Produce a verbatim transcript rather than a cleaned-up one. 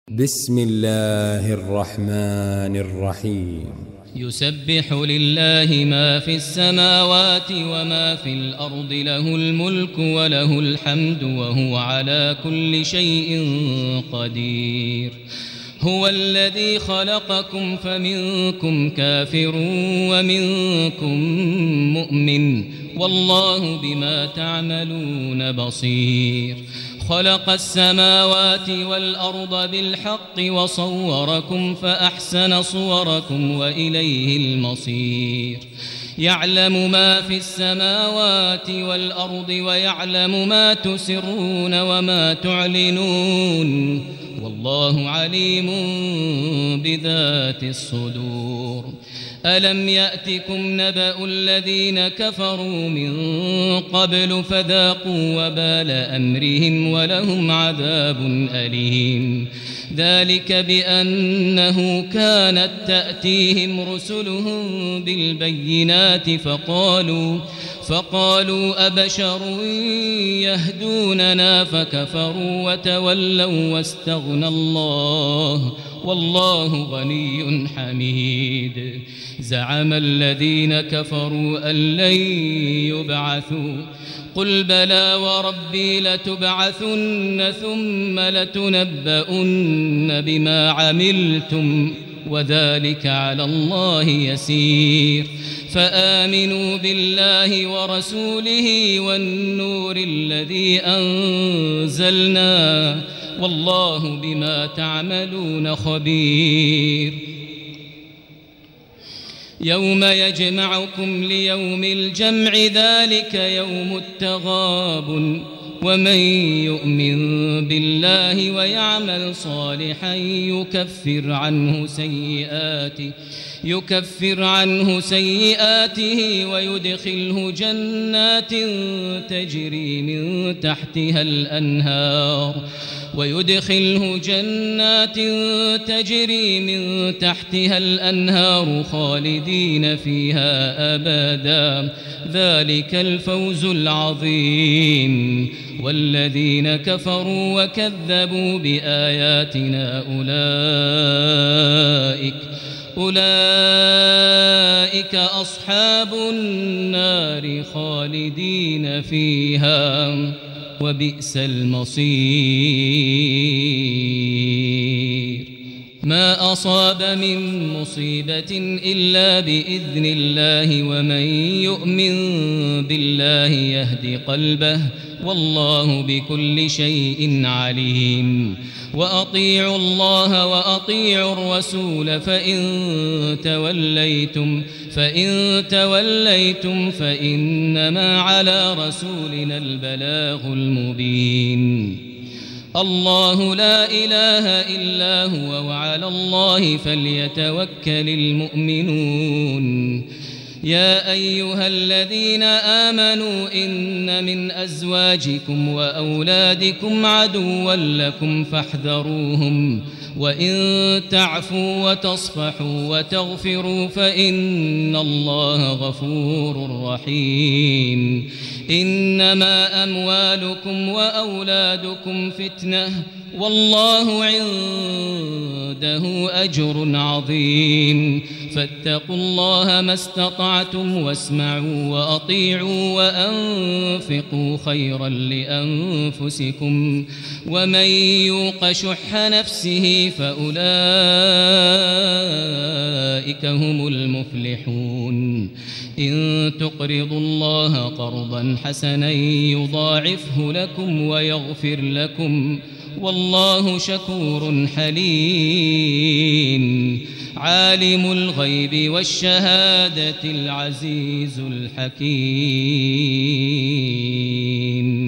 بسم الله الرحمن الرحيم. يسبح لله ما في السماوات وما في الأرض، له الملك وله الحمد وهو على كل شيء قدير. هو الذي خلقكم فمنكم كافر ومنكم مؤمن، والله بما تعملون بصير. خلق السماوات والأرض بالحق وصوركم فأحسن صوركم وإليه المصير. يعلم ما في السماوات والأرض ويعلم ما تسرون وما تعلنون، والله عليم بذات الصدور. ألم يأتكم نبأ الذين كفروا من قبل فذاقوا وبال أمرهم ولهم عذاب أليم. ذلك بأنه كانت تأتيهم رسلهم بالبينات فقالوا فقالوا أبشر يهدوننا فكفروا وتولوا واستغنى الله والله غني حميد. زعم الذين كفروا أن لن يبعثوا، قل بلى وربي لتبعثن ثم لتنبؤن بما عملتم وذلك على الله يسير. فآمنوا بالله ورسوله والنور الذي أنزلنا، والله بما تعملون خبير. يوم يجمعكم ليوم الجمع ذلك يوم التغابن، ومن يؤمن بالله ويعمل صالحا يكفر عنه سيئاته يكفر عنه سيئاته ويدخله جنات تجري من تحتها الأنهار ويدخله جنات تجري من تحتها الأنهار خالدين فيها أبدا، ذلك الفوز العظيم. والذين كفروا وكذبوا بآياتنا أولئك أولئك أصحاب النار خالدين فيها وبئس المصير. ما أصاب من مصيبة إلا بإذن الله، ومن يؤمن بالله يهد قلبه، والله بكل شيء عليم. وأطيعوا الله وأطيعوا الرسول فإن توليتم فإن توليتم فإنما على رسولنا البلاغ المبين. الله لا إله إلا هو وعلى الله فليتوكل المؤمنون. يا أيها الذين آمنوا إن من أزواجكم وأولادكم عدوا لكم فاحذروهم، وإن تعفوا وتصفحوا وتغفروا فإن الله غفور رحيم. إنما أموالكم وأولادكم فتنة، والله عنده أجر عظيم. فاتقوا الله ما استطعتم واسمعوا وأطيعوا وأنفقوا خيرا لأنفسكم، ومن يوق شح نفسه فأولئك هم المفلحون. إن تقرضوا الله قرضا حسنا يضاعفه لكم ويغفر لكم، والله شكور حليم. عالم الغيب والشهادة العزيز الحكيم.